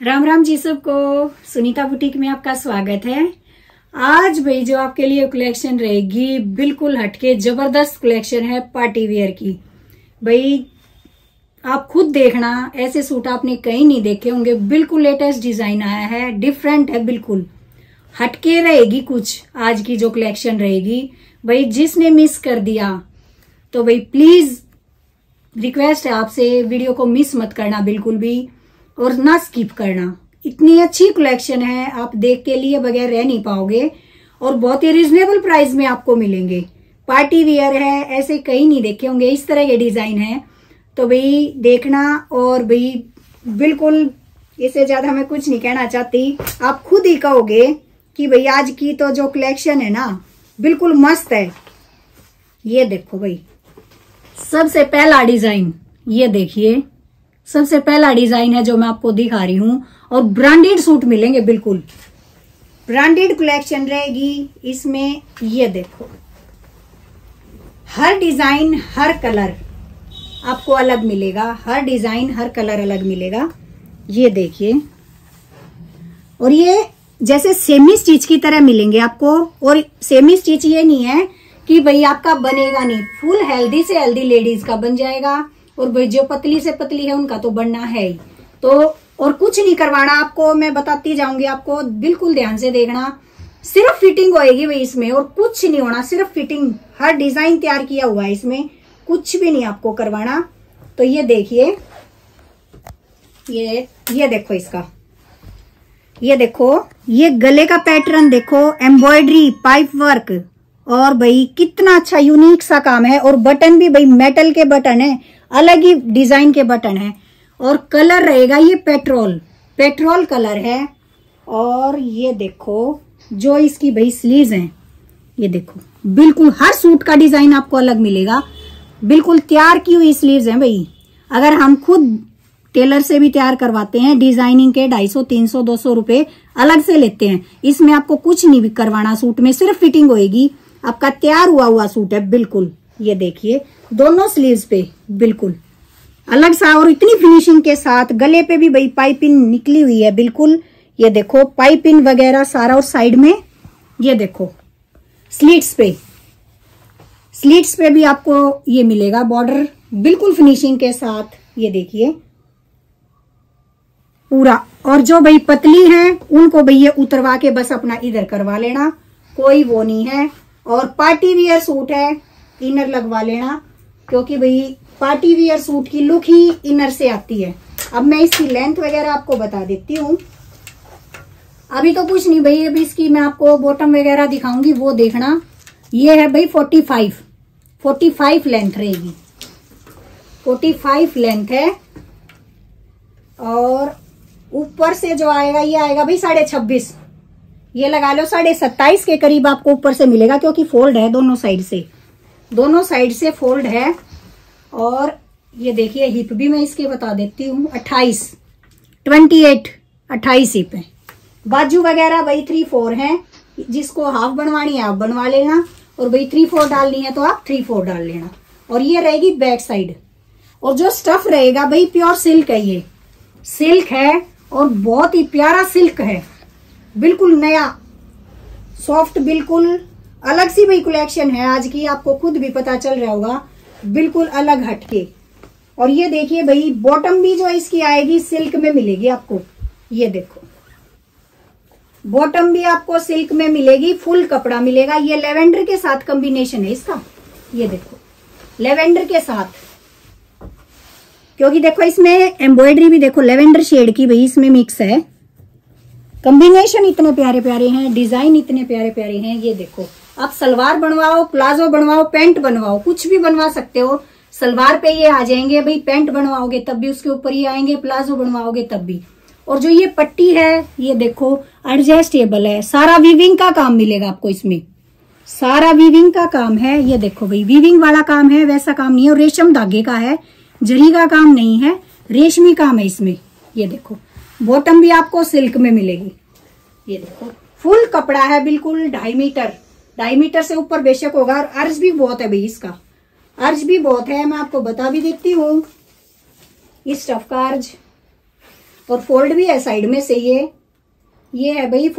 राम राम जी सबको। सुनीता बुटीक में आपका स्वागत है। आज भाई जो आपके लिए कलेक्शन रहेगी बिल्कुल हटके जबरदस्त कलेक्शन है पार्टी वेयर की। भाई आप खुद देखना, ऐसे सूट आपने कहीं नहीं देखे होंगे। बिल्कुल लेटेस्ट डिजाइन आया है, डिफरेंट है, बिल्कुल हटके रहेगी कुछ आज की जो कलेक्शन रहेगी। भाई जिसने मिस कर दिया तो भाई प्लीज रिक्वेस्ट है आपसे, वीडियो को मिस मत करना बिल्कुल भी, और ना स्किप करना। इतनी अच्छी कलेक्शन है, आप देख के लिए बगैर रह नहीं पाओगे और बहुत ही रिजनेबल प्राइस में आपको मिलेंगे। पार्टी वियर है, ऐसे कहीं नहीं देखे होंगे, इस तरह के डिजाइन है। तो भाई देखना, और भाई बिल्कुल इससे ज्यादा मैं कुछ नहीं कहना चाहती। आप खुद ही कहोगे कि भाई आज की तो जो कलेक्शन है ना बिल्कुल मस्त है। ये देखो भाई, सबसे पहला डिजाइन ये देखिए, सबसे पहला डिजाइन है जो मैं आपको दिखा रही हूं, और ब्रांडेड सूट मिलेंगे, बिल्कुल ब्रांडेड कलेक्शन रहेगी इसमें। ये देखो, हर डिजाइन हर कलर आपको अलग मिलेगा, हर डिजाइन हर कलर अलग मिलेगा। ये देखिए, और ये जैसे सेमी स्टिच की तरह मिलेंगे आपको। और सेमी स्टिच ये नहीं है कि भाई आपका बनेगा नहीं, फुल हेल्दी से हेल्दी लेडीज का बन जाएगा, और भाई जो पतली से पतली है उनका तो बनना है ही। तो और कुछ नहीं करवाना आपको, मैं बताती जाऊंगी आपको, बिल्कुल ध्यान से देखना। सिर्फ फिटिंग होएगी भाई इसमें, और कुछ नहीं होना, सिर्फ फिटिंग। हर डिजाइन तैयार किया हुआ है इसमें, कुछ भी नहीं आपको करवाना। तो ये देखिए, ये देखो इसका, ये देखो, ये गले का पैटर्न देखो, एम्ब्रॉयडरी पाइप वर्क, और भाई कितना अच्छा यूनिक सा काम है। और बटन भी भाई मेटल के बटन है, अलग ही डिजाइन के बटन है। और कलर रहेगा ये पेट्रोल कलर है। और ये देखो जो इसकी भाई स्लीव्स हैं, ये देखो बिल्कुल हर सूट का डिजाइन आपको अलग मिलेगा। बिल्कुल तैयार की हुई स्लीव्स हैं भाई। अगर हम खुद टेलर से भी तैयार करवाते हैं, डिजाइनिंग के 250, 300, 200 रुपए अलग से लेते हैं। इसमें आपको कुछ नहीं करवाना, सूट में सिर्फ फिटिंग होएगी, आपका तैयार हुआ सूट है बिल्कुल। ये देखिए दोनों स्लीव्स पे बिल्कुल अलग सा, और इतनी फिनिशिंग के साथ। गले पे भी भाई पाइपिंग निकली हुई है बिल्कुल, ये देखो पाइपिंग वगैरह सारा। और साइड में ये देखो स्लीट्स पे भी आपको ये मिलेगा बॉर्डर बिल्कुल फिनिशिंग के साथ। ये देखिए पूरा। और जो भाई पतली हैं उनको भाई ये उतरवा के बस अपना इधर करवा लेना, कोई वो नहीं है। और पार्टी वियर सूट है, इनर लगवा लेना, क्योंकि भाई पार्टी वियर सूट की लुक ही इनर से आती है। अब मैं इसकी लेंथ वगैरह आपको बता देती हूँ। अभी तो कुछ नहीं भाई, अभी इसकी मैं आपको बॉटम वगैरह दिखाऊंगी, वो देखना। ये है भाई 45 लेंथ रहेगी, 45 लेंथ है। और ऊपर से जो आएगा ये आएगा भाई 26.5, ये लगा लो 27.5 के करीब आपको ऊपर से मिलेगा, क्योंकि फोल्ड है दोनों साइड से फोल्ड है। और ये देखिए हिप भी मैं इसके बता देती हूँ, 28 हिप है। बाजू वगैरह भाई 3-4 है, जिसको हाफ बनवानी है आप बनवा लेना, और भाई 3-4 डालनी है तो आप 3-4 डाल लेना। और ये रहेगी बैक साइड। और जो स्टफ रहेगा भाई प्योर सिल्क है, ये सिल्क है और बहुत ही प्यारा सिल्क है, बिल्कुल नया सॉफ्ट, बिल्कुल अलग सी भाई कलेक्शन है आज की। आपको खुद भी पता चल रहा होगा, बिल्कुल अलग हटके। और ये देखिए भाई बॉटम भी जो इसकी आएगी सिल्क में मिलेगी आपको। ये देखो बॉटम भी आपको सिल्क में मिलेगी, फुल कपड़ा मिलेगा। ये लेवेंडर के साथ कॉम्बिनेशन है इसका, ये देखो लेवेंडर के साथ, क्योंकि देखो इसमें एम्ब्रॉयडरी भी देखो लेवेंडर शेड की भाई इसमें मिक्स है। कॉम्बिनेशन इतने प्यारे प्यारे हैं, डिजाइन इतने प्यारे प्यारे हैं। ये देखो आप सलवार बनवाओ, प्लाजो बनवाओ, पैंट बनवाओ, कुछ भी बनवा सकते हो। सलवार पे ये आ जाएंगे भाई, पैंट बनवाओगे तब भी उसके ऊपर ये आएंगे, प्लाजो बनवाओगे तब भी। और जो ये पट्टी है ये देखो एडजस्टेबल है, सारा वीविंग का काम मिलेगा आपको इसमें, सारा वीविंग का काम है। ये देखो भाई वीविंग वाला काम है, वैसा काम नहीं है। और रेशम धागे का है, जरी का काम नहीं है, रेशमी काम है इसमें। ये देखो बॉटम भी आपको सिल्क में मिलेगी। ये देखो फुल कपड़ा है बिल्कुल, 2.5 मीटर से ऊपर बेशक होगा। और अर्ज भी बहुत है भाई, इसका अर्ज भी बहुत है, मैं आपको बता भी देती हूँ इस स्टफ का अर्ज। और फोल्ड भी है साइड में से। ये है भाई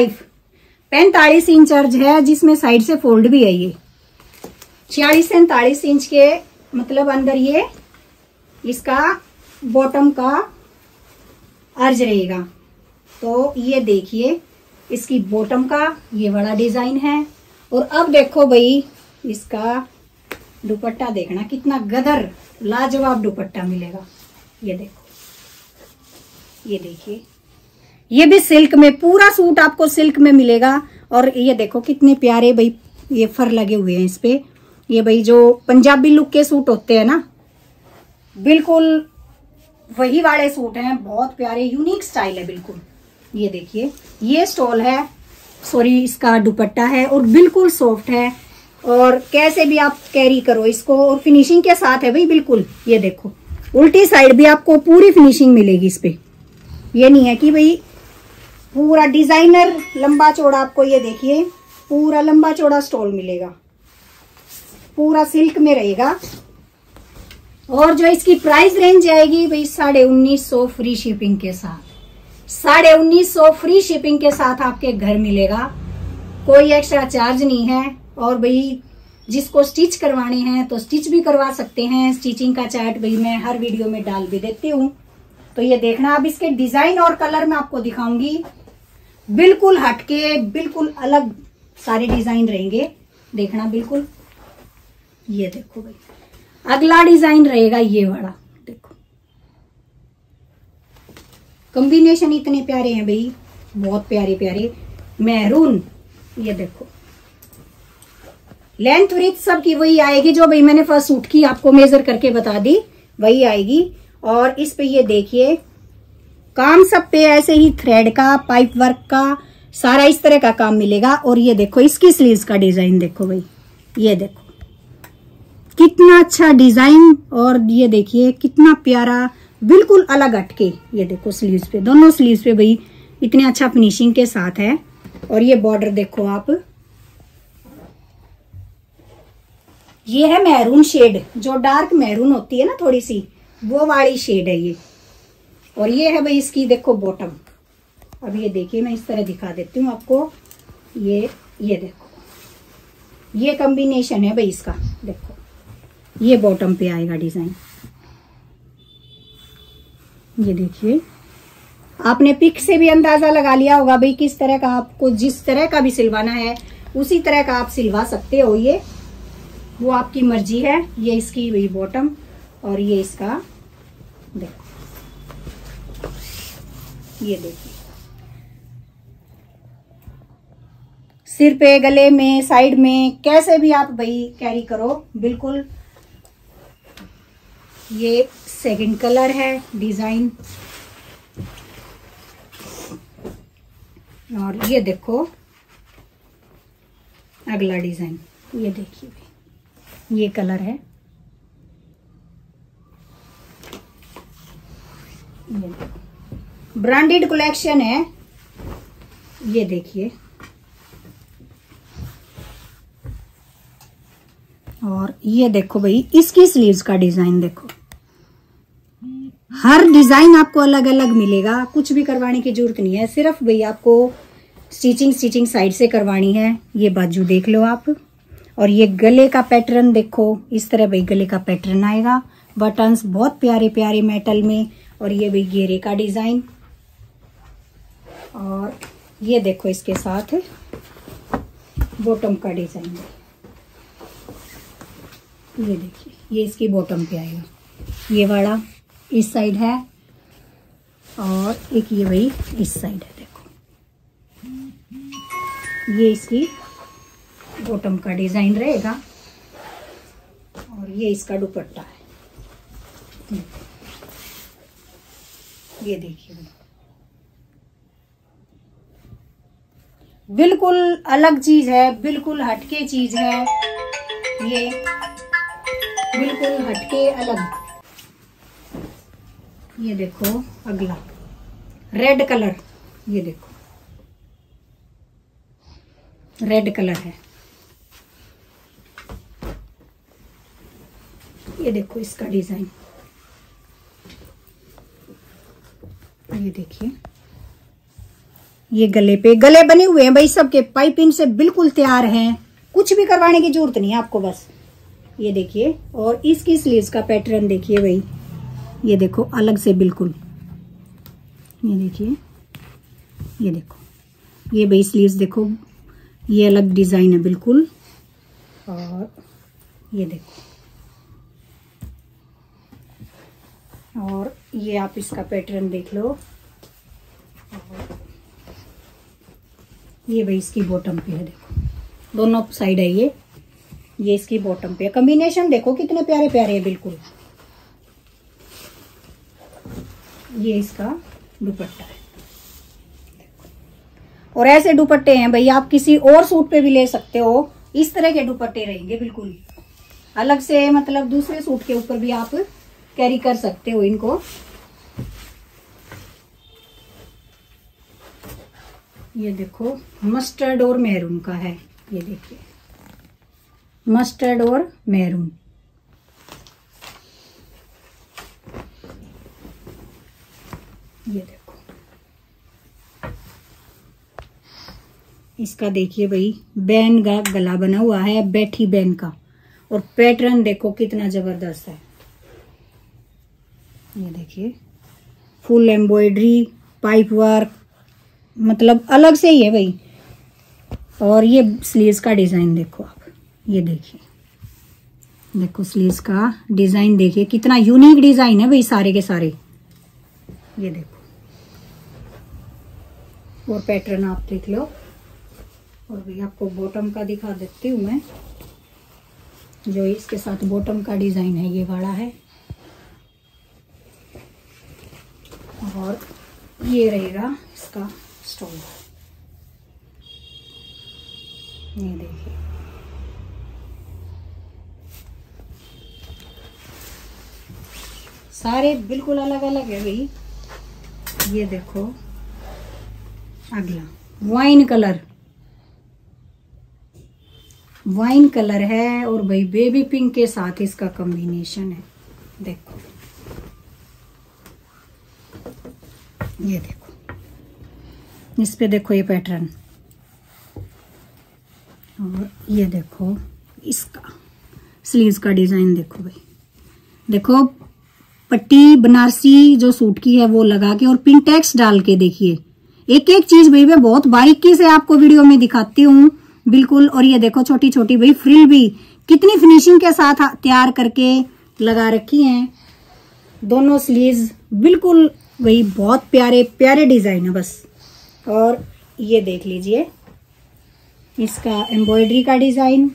45 इंच अर्ज है, जिसमें साइड से फोल्ड भी है। ये 46 से 39 इंच के मतलब अंदर ये इसका बॉटम का अर्ज रहेगा। तो ये देखिए इसकी बॉटम का ये बड़ा डिजाइन है। और अब देखो भाई इसका दुपट्टा देखना, कितना गदर लाजवाब दुपट्टा मिलेगा। ये देखो, ये देखिए, ये भी सिल्क में, पूरा सूट आपको सिल्क में मिलेगा। और ये देखो कितने प्यारे भाई ये फर लगे हुए हैं इस पे। ये भाई जो पंजाबी लुक के सूट होते हैं ना, बिल्कुल वही वाले सूट हैं, बहुत प्यारे यूनिक स्टाइल है बिल्कुल। ये देखिए ये स्टॉल है, सॉरी इसका दुपट्टा है और बिल्कुल सॉफ्ट है। और कैसे भी आप कैरी करो इसको, और फिनिशिंग के साथ है भाई बिल्कुल। ये देखो उल्टी साइड भी आपको पूरी फिनिशिंग मिलेगी इस पे। ये नहीं है कि भाई पूरा डिजाइनर लंबा चौड़ा, आपको ये देखिए पूरा लंबा चौड़ा स्टॉल मिलेगा, पूरा सिल्क में रहेगा। और जो इसकी प्राइस रेंज आएगी भाई 1950 फ्री शिपिंग के साथ। 1950 फ्री शिपिंग के साथ आपके घर मिलेगा, कोई एक्स्ट्रा चार्ज नहीं है। और भाई जिसको स्टिच करवाने हैं तो स्टिच भी करवा सकते हैं। स्टिचिंग का चार्ट भाई मैं हर वीडियो में डाल भी देती हूँ। तो ये देखना, अब इसके डिजाइन और कलर मैं आपको दिखाऊंगी, बिल्कुल हटके बिल्कुल अलग सारे डिजाइन रहेंगे, देखना बिल्कुल। ये देखो भाई अगला डिजाइन रहेगा ये वाला, देखो कॉम्बिनेशन इतने प्यारे हैं भाई, बहुत प्यारे प्यारे मैरून। ये देखो लेंथ विड्थ सबकी वही आएगी जो भाई मैंने फर्स्ट सूट की आपको मेजर करके बता दी, वही आएगी। और इस पे ये देखिए काम सब पे ऐसे ही थ्रेड का, पाइप वर्क का, सारा इस तरह का काम मिलेगा। और ये देखो इसकी स्लीव्स का डिजाइन देखो भाई, ये देखो कितना अच्छा डिजाइन। और ये देखिए कितना प्यारा, बिल्कुल अलग हटके। ये देखो स्लीव्स पे, दोनों स्लीव्स पे भाई इतने अच्छा फिनिशिंग के साथ है। और ये बॉर्डर देखो आप, ये है मैरून शेड, जो डार्क मैरून होती है ना थोड़ी सी, वो वाली शेड है ये। और ये है भाई इसकी देखो बॉटम। अब ये देखिए मैं इस तरह दिखा देती हूँ आपको। ये देखो ये कॉम्बिनेशन है भाई इसका, देखो ये बॉटम पे आएगा डिजाइन। ये देखिए आपने पिक से भी अंदाजा लगा लिया होगा भाई किस तरह का, आपको जिस तरह का भी सिलवाना है उसी तरह का आप सिलवा सकते हो। ये वो आपकी मर्जी है। ये इसकी भाई बॉटम और ये इसका देखो, ये देखिए सिर पे, गले में, साइड में, कैसे भी आप भाई कैरी करो बिल्कुल। ये सेकंड कलर है डिजाइन। और ये देखो अगला डिजाइन, ये देखिए ये कलर है, ये ब्रांडेड कलेक्शन है। ये देखिए और ये देखो भाई इसकी स्लीव्स का डिजाइन देखो, हर डिजाइन आपको अलग अलग मिलेगा, कुछ भी करवाने की जरूरत नहीं है, सिर्फ भाई आपको स्टिचिंग साइड से करवानी है। ये बाजू देख लो आप। और ये गले का पैटर्न देखो, इस तरह भाई गले का पैटर्न आएगा, बटन्स बहुत प्यारे प्यारे मेटल में। और ये भाई घेरे का डिजाइन। और ये देखो इसके साथ बॉटम का डिजाइन, ये देखिए ये इसकी बॉटम पे आएगा, ये वाला इस साइड है और एक ये भाई इस साइड है। देखो ये इसकी बॉटम का डिजाइन रहेगा और ये इसका दुपट्टा है। ये देखिए बिल्कुल अलग चीज है, बिल्कुल हटके चीज है, ये बिल्कुल हटके अलग। ये देखो अगला रेड कलर, ये देखो रेड कलर है। ये देखो इसका डिजाइन, ये देखिए, ये गले बने हुए हैं भाई, सबके पाइपिंग से बिल्कुल तैयार हैं, कुछ भी करवाने की जरूरत नहीं है आपको बस। ये देखिए, और इसकी स्लीव्स का पैटर्न देखिए भाई, ये देखो अलग से बिल्कुल, ये देखिए, ये देखो, ये भाई स्लीव्स देखो, ये अलग डिजाइन है बिल्कुल। और ये देखो, और ये आप इसका पैटर्न देख लो। और ये भाई इसकी बॉटम पे है, देखो दोनों साइड है ये इसकी बॉटम पे है। कॉम्बिनेशन देखो कितने प्यारे प्यारे है बिल्कुल। ये इसका दुपट्टा है, और ऐसे दुपट्टे हैं भाई, आप किसी और सूट पे भी ले सकते हो। इस तरह के दुपट्टे रहेंगे बिल्कुल अलग से, मतलब दूसरे सूट के ऊपर भी आप कैरी कर सकते हो इनको। ये देखो मस्टर्ड और मैरून का है, ये देखिए मस्टर्ड और मैरून। ये देखो, इसका देखिए भाई बैन का गला बना हुआ है, बैठी बैन का, और पैटर्न देखो कितना जबरदस्त है। ये देखिए फुल एम्ब्रॉयडरी, पाइप वर्क, मतलब अलग से ही है भाई। और ये स्लीव्स का डिजाइन देखो आप, ये देखिए, देखो स्लीव्स का डिजाइन देखिए कितना यूनिक डिजाइन है भाई सारे के सारे। ये देखो, और पैटर्न आप देख लो। और भाई आपको बॉटम का दिखा देती हूँ मैं, जो इसके साथ बॉटम का डिजाइन है ये वाला है। और ये रहेगा इसका स्टोन, ये देखिए, सारे बिल्कुल अलग अलग है भाई। ये देखो अगला वाइन कलर है, और भाई बेबी पिंक के साथ इसका कॉम्बिनेशन है। देखो ये देखो, इस पे देखो ये पैटर्न, और ये देखो इसका स्लीव्स का डिजाइन देखो भाई, देखो पट्टी बनारसी जो सूट की है वो लगा के और पिंटेक्स डाल के देखिए, एक एक चीज भाई मैं बहुत बारीकी से आपको वीडियो में दिखाती हूँ बिल्कुल। और ये देखो छोटी छोटी भाई फ्रिल भी कितनी फिनिशिंग के साथ तैयार करके लगा रखी हैं। दोनों स्लीव्स बिल्कुल वही बहुत प्यारे प्यारे डिजाइन है बस। और ये देख लीजिए इसका एम्ब्रॉयडरी का डिजाइन,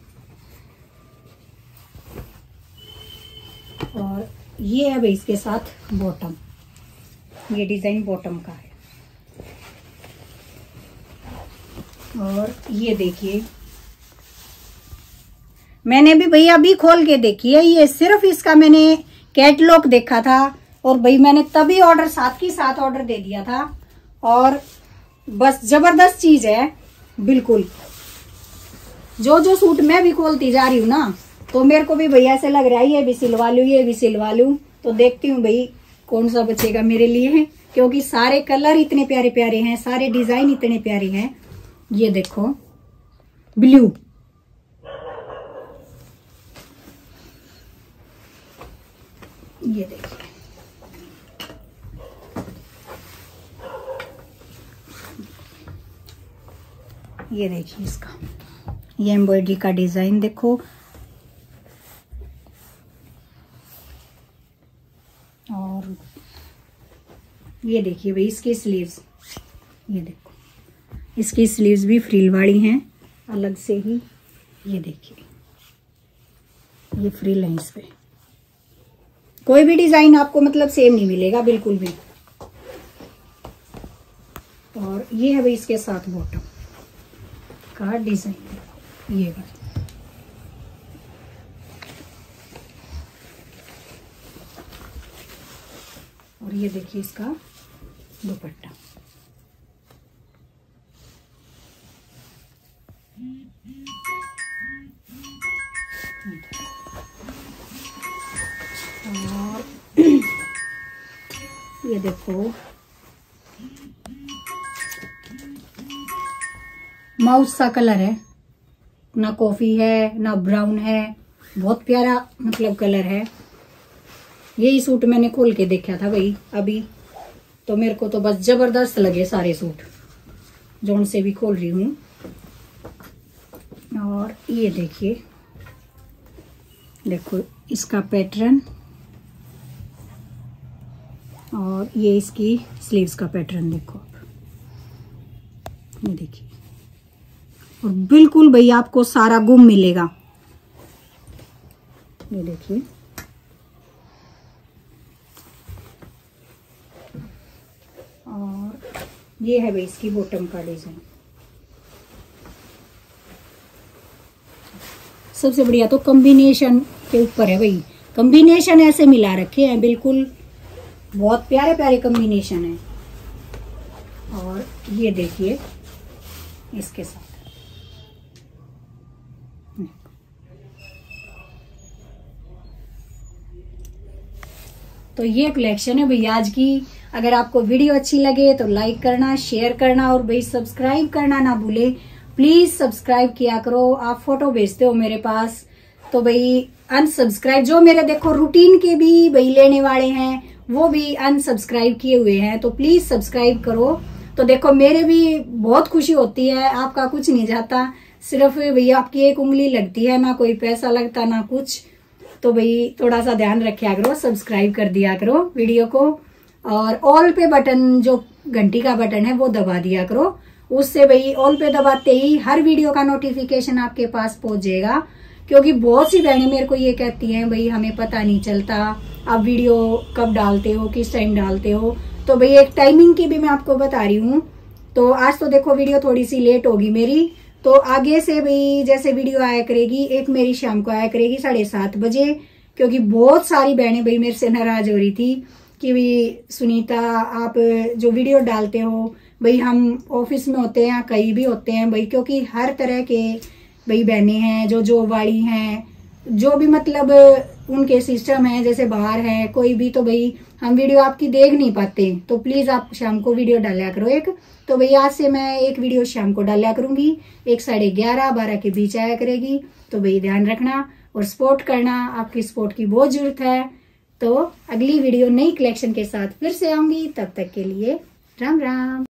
और ये है भाई इसके साथ बॉटम, ये डिजाइन बॉटम का है। और ये देखिए मैंने भी भैया अभी खोल के देखी है, ये सिर्फ इसका मैंने कैटलॉग देखा था, और भाई मैंने तभी ऑर्डर साथ की साथ ऑर्डर दे दिया था। और बस जबरदस्त चीज है बिल्कुल। जो सूट मैं भी खोलती जा रही हूँ ना, तो मेरे को भी भैया ऐसे लग रहा है ये भी सिलवा लूं, ये भी सिलवा लूं। तो देखती हूँ भाई कौन सा बचेगा मेरे लिए, क्योंकि सारे कलर इतने प्यारे प्यारे हैं, सारे डिजाइन इतने प्यारे हैं। ये देखो ब्लू, ये देखिए, ये देखिए इसका ये एम्ब्रॉयडरी का डिजाइन देखो। और ये देखिए भाई इसकी स्लीव्स, ये देखो इसकी स्लीव्स भी फ्रिल वाली हैं अलग से ही। ये देखिए ये फ्रिल है, इस पे कोई भी डिजाइन आपको मतलब सेम नहीं मिलेगा बिल्कुल भी। और ये है भाई इसके साथ बॉटम का डिजाइन, ये है। और ये देखिए इसका दुपट्टा। और ये देखो माउस सा कलर है, ना कॉफी है ना ब्राउन है, बहुत प्यारा मतलब कलर है। यही सूट मैंने खोल के देखा था भाई अभी, तो मेरे को तो बस जबरदस्त लगे सारे सूट, जोन से भी खोल रही हूँ। और ये देखिए, देखो इसका पैटर्न, और ये इसकी स्लीव्स का पैटर्न देखो आप, ये देखिए। और बिल्कुल भैया आपको सारा गुम मिलेगा, ये देखिए। और ये है भाई इसकी बॉटम का डिजाइन। सबसे बढ़िया तो कॉम्बिनेशन के ऊपर है भाई, कॉम्बिनेशन ऐसे मिला रखे हैं बिल्कुल, बहुत प्यारे प्यारे कॉम्बिनेशन है। और ये देखिए इसके साथ, तो ये कलेक्शन है भैया आज की। अगर आपको वीडियो अच्छी लगे तो लाइक करना, शेयर करना और भाई सब्सक्राइब करना ना भूले। प्लीज सब्सक्राइब किया करो। आप फोटो भेजते हो मेरे पास तो भाई अनसब्सक्राइब, जो मेरे देखो रूटीन के भी भाई लेने वाले हैं वो भी अनसब्सक्राइब किए हुए हैं, तो प्लीज सब्सक्राइब करो। तो देखो मेरे भी बहुत खुशी होती है, आपका कुछ नहीं जाता, सिर्फ भैया आपकी एक उंगली लगती है, ना कोई पैसा लगता ना कुछ। तो भाई थोड़ा सा ध्यान रखा करो, सब्सक्राइब कर दिया करो वीडियो को, और ऑल पे बटन जो घंटी का बटन है वो दबा दिया करो। उससे भाई ऑल पे दबाते ही हर वीडियो का नोटिफिकेशन आपके पास पहुंच जाएगा। क्योंकि बहुत सी बहनें मेरे को ये कहती हैं भाई हमें पता नहीं चलता आप वीडियो कब डालते हो, किस टाइम डालते हो। तो भाई एक टाइमिंग की भी मैं आपको बता रही हूँ। तो आज तो देखो वीडियो थोड़ी सी लेट होगी मेरी, तो आगे से भाई जैसे वीडियो आया करेगी, एक मेरी शाम को आया करेगी 7:30 बजे। क्योंकि बहुत सारी बहनें भाई मेरे से नाराज हो रही थी कि भाई सुनीता आप जो वीडियो डालते हो, भाई हम ऑफिस में होते हैं, कहीं भी होते हैं भाई, क्योंकि हर तरह के भाई बहनें हैं, जो जॉब वाली हैं, जो भी मतलब उनके सिस्टम है, जैसे बाहर है कोई भी, तो भाई हम वीडियो आपकी देख नहीं पाते। तो प्लीज आप शाम को वीडियो डाला करो एक। तो भाई आज से मैं एक वीडियो शाम को डाला करूंगी, एक 11:30-12 के बीच आया करेगी। तो भाई ध्यान रखना और सपोर्ट करना, आपकी सपोर्ट की बहुत जरूरत है। तो अगली वीडियो नई कलेक्शन के साथ फिर से आऊंगी, तब तक के लिए राम राम।